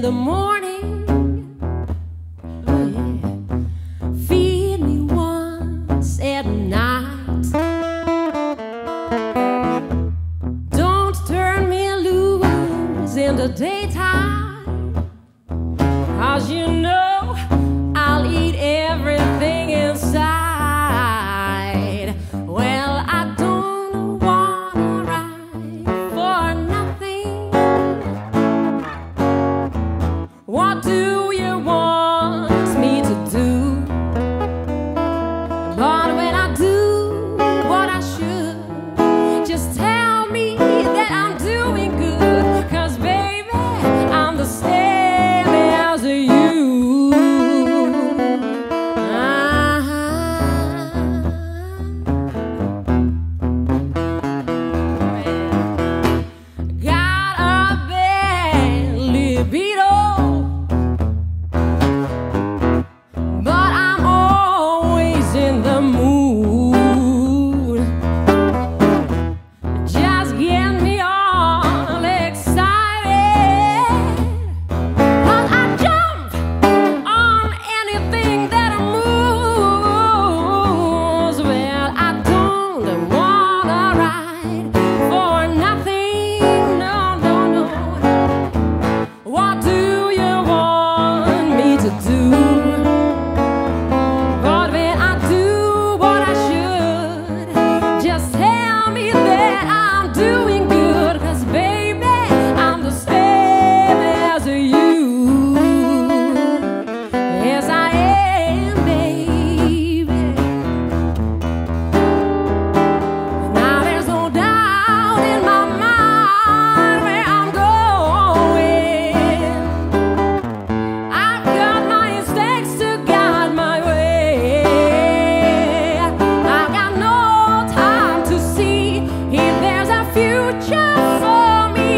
the morning. Oh, yeah. Feed me once at night. Don't turn me loose in the daytime, 'cause you know I'll eat everything inside. Well, I don't wanna ride for nothing. What do you want me to do? But when I do what I should, just tell me that I'm doing good, 'cause baby, I'm the same as you. Got a bad libido, but I'm always in the mood. Just get me all excited, 'cause I jump on anything that moves. Well, I don't wanna ride for nothing, no, no, no. What do you want me to do? But when I do what I should, just tell me that I'm doing good, 'cause baby, I'm the same as you. Yes, I am, baby. Now there's no doubt in my mind where I'm going. I've got my instincts to guide my way. I've got no time to see if there's a future for me.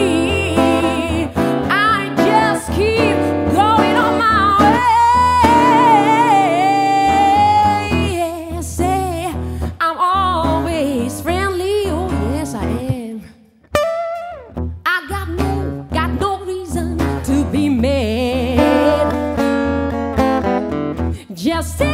I just keep going on my way. Yeah, say I'm always friendly. Oh yes, I am. I got no reason to be mad. Just